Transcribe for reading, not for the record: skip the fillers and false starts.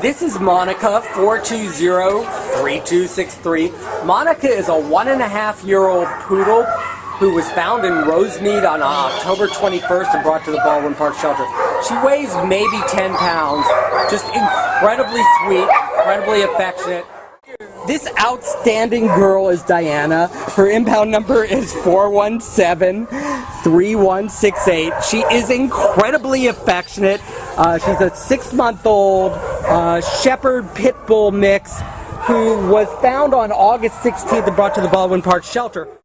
This is Monica, 420-3263. Monica is a 1.5-year-old poodle who was found in Rosemead on October 21st and brought to the Baldwin Park shelter. She weighs maybe 10 pounds, just incredibly sweet, incredibly affectionate. This outstanding girl is Diana. Her impound number is 417-3168. She is incredibly affectionate. She's a 6-month-old Shepherd Pit Bull mix who was found on August 16th and brought to the Baldwin Park shelter.